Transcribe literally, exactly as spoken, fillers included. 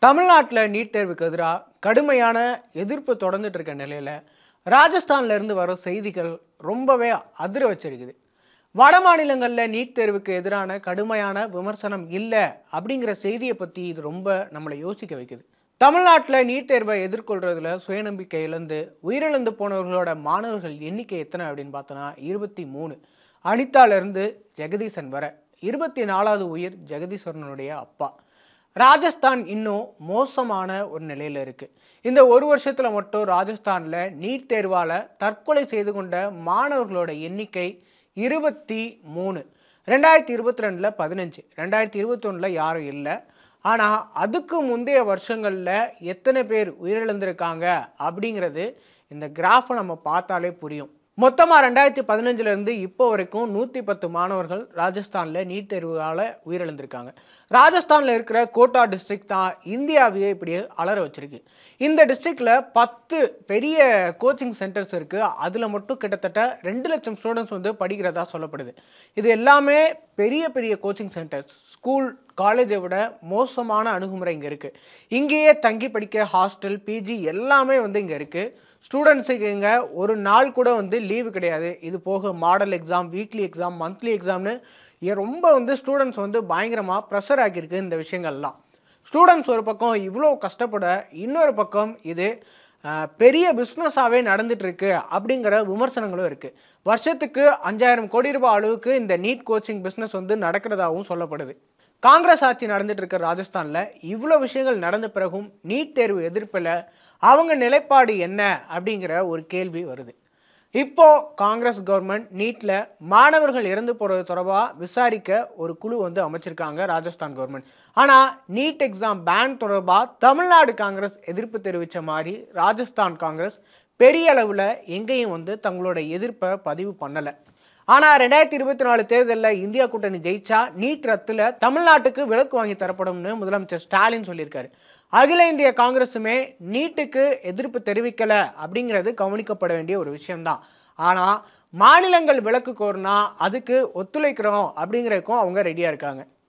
தமிழ்நாட்டில் நீட் தேர்வுக்கு எதிராக கடுமையான எதிர்ப்பு தொடர்ந்துட்டு இருக்க நிலையில் ராஜஸ்தான்ல இருந்து வர செய்திகள் ரொம்பவே அதிர வச்சிருக்குது. வட மாநிலங்களில் நீட் தேர்வுக்கு எதிரான கடுமையான விமர்சனம் இல்லை அப்படிங்கிற செய்தியை பற்றி இது ரொம்ப நம்மளை யோசிக்க வைக்குது. தமிழ்நாட்டில் நீட் தேர்வை எதிர்கொள்றதுல சுயநம்பிக்கை இழந்து உயிரிழந்து போனவர்களோட மாணவர்கள் எண்ணிக்கை எத்தனை அப்படின்னு பார்த்தோன்னா இருபத்தி மூணு. அனிதாலிருந்து ஜெகதீசன் வர இருபத்தி நாலாவது உயிர் ஜெகதீஸ்வரனுடைய அப்பா. ராஜஸ்தான் இன்னும் மோசமான ஒரு நிலையில் இருக்குது. இந்த ஒரு வருஷத்தில் மட்டும் ராஜஸ்தானில் நீட் தேர்வால் தற்கொலை செய்து கொண்ட மாணவர்களோட எண்ணிக்கை இருபத்தி மூணு. ரெண்டாயிரத்தி இருபத்தி ரெண்டில் பதினஞ்சு, ரெண்டாயிரத்தி இருபத்தி ஒன்றில் யாரும் இல்லை. ஆனால் அதுக்கு முந்தைய வருஷங்களில் எத்தனை பேர் உயிரிழந்திருக்காங்க அப்படிங்கிறது இந்த கிராஃபை நம்ம பார்த்தாலே புரியும். மொத்தமாக ரெண்டாயிரத்தி பதினஞ்சுலேருந்து இப்போ வரைக்கும் நூற்றி பத்து மாணவர்கள் ராஜஸ்தானில் நீட் தேர்வால் உயிரிழந்திருக்காங்க. ராஜஸ்தானில் இருக்கிற கோட்டா டிஸ்ட்ரிக்ட் தான் இந்தியாவையே இப்படி அலற வச்சிருக்கு. இந்த டிஸ்ட்ரிக்டில் பத்து பெரிய கோச்சிங் சென்டர்ஸ் இருக்குது. அதில் மட்டும் கிட்டத்தட்ட ரெண்டு லட்சம் ஸ்டூடெண்ட்ஸ் வந்து படிக்கிறதா சொல்லப்படுது. இது எல்லாமே பெரிய பெரிய கோச்சிங் சென்டர்ஸ். ஸ்கூல் காலேஜை விட மோசமான அணுகுமுறை இங்கே இருக்குது. இங்கேயே தங்கி படிக்க ஹாஸ்டல், பிஜி எல்லாமே வந்து இங்கே இருக்குது. ஸ்டூடெண்ட்ஸுக்கு இங்கே ஒரு நாள் கூட வந்து லீவு கிடையாது. இது போக model exam, weekly exam, monthly எக்ஸாம்னு ரொம்ப வந்து ஸ்டூடெண்ட்ஸ் வந்து பயங்கரமாக ப்ரெஷர் ஆக்கியிருக்கு இந்த விஷயங்கள்லாம். ஸ்டூடெண்ட்ஸ் ஒரு பக்கம் இவ்வளோ கஷ்டப்பட, இன்னொரு பக்கம் இது பெரிய பிஸ்னஸாகவே நடந்துகிட்ருக்கு அப்படிங்கிற விமர்சனங்களும் இருக்குது. வருஷத்துக்கு அஞ்சாயிரம் கோடி ரூபாய் அளவுக்கு இந்த நீட் கோச்சிங் பிஸ்னஸ் வந்து நடக்கிறதாகவும் சொல்லப்படுது. காங்கிரஸ் ஆட்சி நடந்துட்டு இருக்க ராஜஸ்தானில் இவ்வளோ விஷயங்கள் நடந்த பிறகும் நீட் தேர்வு எதிர்ப்பில் அவங்க நிலைப்பாடு என்ன அப்படிங்கிற ஒரு கேள்வி வருது. இப்போ காங்கிரஸ் கவர்மெண்ட் நீட்டில் மாணவர்கள் இறந்து போகிறது தொடர்பாக விசாரிக்க ஒரு குழு வந்து அமைச்சிருக்காங்க ராஜஸ்தான் கவர்மெண்ட். ஆனால் நீட் எக்ஸாம் பேன் தொடர்பாக தமிழ்நாடு காங்கிரஸ் எதிர்ப்பு தெரிவித்த மாதிரி ராஜஸ்தான் காங்கிரஸ் பெரிய அளவில் எங்கேயும் வந்து தங்களோட எதிர்ப்பை பதிவு பண்ணலை. ஆனால் ரெண்டாயிரத்தி இருபத்தி நாலு தேர்தலில் இந்தியா கூட்டணி ஜெயிச்சா நீட் ரத்தில் தமிழ்நாட்டுக்கு விலக்கு வாங்கி தரப்படும்னு முதலமைச்சர் ஸ்டாலின் சொல்லியிருக்காரு. அகில இந்திய காங்கிரஸுமே நீட்டுக்கு எதிர்ப்பு தெரிவிக்கலை அப்படிங்கிறது கவனிக்கப்பட வேண்டிய ஒரு விஷயம்தான். ஆனால் மாநிலங்கள் விலக்கு கோரினா அதுக்கு ஒத்துழைக்கிறோம் அப்படிங்கிறதுக்கும் அவங்க ரெடியாக இருக்காங்க.